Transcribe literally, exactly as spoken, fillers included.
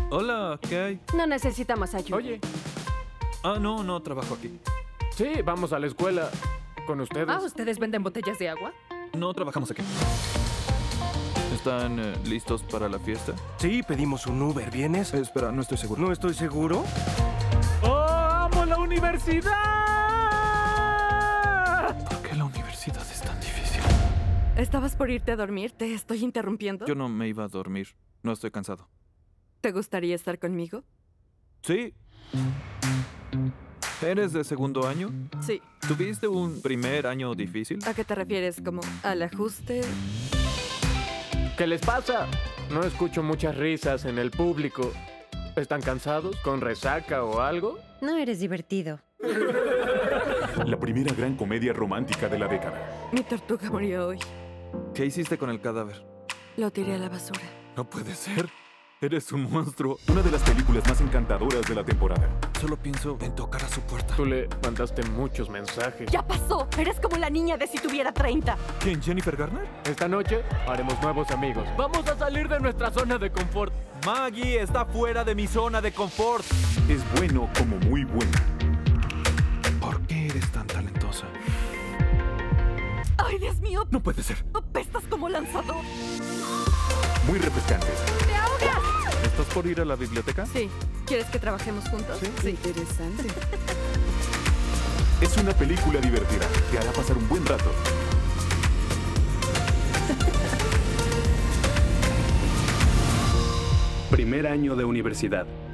Hola, ¿qué hay? No necesitamos ayuda. Oye. Ah, no, no trabajo aquí. Sí, vamos a la escuela con ustedes. Ah, ¿ustedes venden botellas de agua? No trabajamos aquí. ¿Están eh, listos para la fiesta? Sí, pedimos un Uber. ¿Vienes? Eh, espera, no estoy seguro. No estoy seguro. ¡Oh, amo la universidad! ¿Por qué la universidad es tan difícil? ¿Estabas por irte a dormir? ¿Te estoy interrumpiendo? Yo no me iba a dormir. No estoy cansado. ¿Te gustaría estar conmigo? Sí. ¿Eres de segundo año? Sí. ¿Tuviste un primer año difícil? ¿A qué te refieres? ¿Como al ajuste? ¿Qué les pasa? No escucho muchas risas en el público. ¿Están cansados? ¿Con resaca o algo? No eres divertido. La primera gran comedia romántica de la década. Mi tortuga murió hoy. ¿Qué hiciste con el cadáver? Lo tiré a la basura. No puede ser. Eres un monstruo. Una de las películas más encantadoras de la temporada. Solo pienso en tocar a su puerta. Tú le mandaste muchos mensajes. ¡Ya pasó! Eres como la niña de si tuviera treinta. ¿Quién? ¿Jennifer Garner? Esta noche haremos nuevos amigos. Vamos a salir de nuestra zona de confort. Maggie está fuera de mi zona de confort. Es bueno como muy bueno. ¿Por qué eres tan talentosa? ¡Ay, Dios mío! No puede ser. ¡Apestas como lanzador! Muy refrescante. ¡Te ahogas! ¿Estás por ir a la biblioteca? Sí. ¿Quieres que trabajemos juntos? Sí. Interesante. Es una película divertida. Te hará pasar un buen rato. Primer año de universidad.